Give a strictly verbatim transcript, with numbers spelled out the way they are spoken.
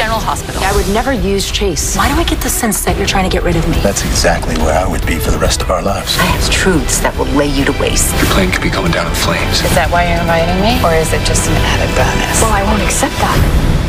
General Hospital. I would never use Chase. Why do I get the sense that you're trying to get rid of me? That's exactly where I would be for the rest of our lives. I have truths that will lay you to waste. Your plane could be going down in flames. Is that why you're inviting me? Or is it just an added bonus? Well, I won't accept that.